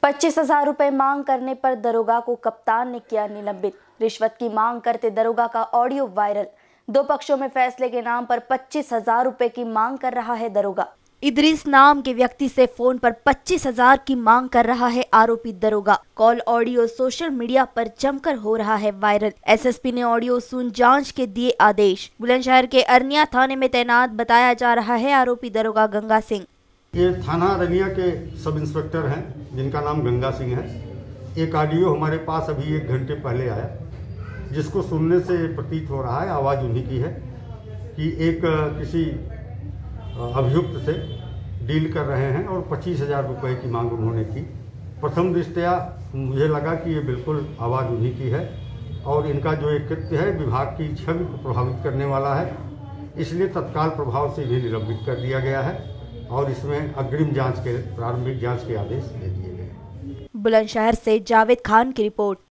25,000 रुपए मांग करने पर दरोगा को कप्तान ने किया निलंबित। रिश्वत की मांग करते दरोगा का ऑडियो वायरल। दो पक्षों में फैसले के नाम पर 25,000 रुपए की मांग कर रहा है दरोगा। इदरीस नाम के व्यक्ति से फोन पर 25,000 की मांग कर रहा है आरोपी दरोगा। कॉल ऑडियो सोशल मीडिया पर जमकर हो रहा है वायरल। एसएसपी ने ऑडियो सुन जांच के दिए आदेश। बुलंदशहर के अरनिया थाने में तैनात बताया जा रहा है आरोपी दरोगा गंगा सिंह। ये थाना अरनिया के सब इंस्पेक्टर हैं जिनका नाम गंगा सिंह है। एक ऑडियो हमारे पास अभी 1 घंटे पहले आया, जिसको सुनने से प्रतीत हो रहा है आवाज़ उन्हीं की है कि एक किसी अभियुक्त से डील कर रहे हैं और 25,000 रुपये की मांग उन्होंने की। प्रथम दृष्टया मुझे लगा कि ये बिल्कुल आवाज़ उन्हीं की है और इनका जो एक कृत्य है विभाग की छवि को प्रभावित करने वाला है, इसलिए तत्काल प्रभाव से इन्हें निलंबित कर दिया गया है और इसमें अग्रिम जांच के प्रारंभिक जांच के आदेश दे दिए गए। बुलंदशहर से जावेद खान की रिपोर्ट।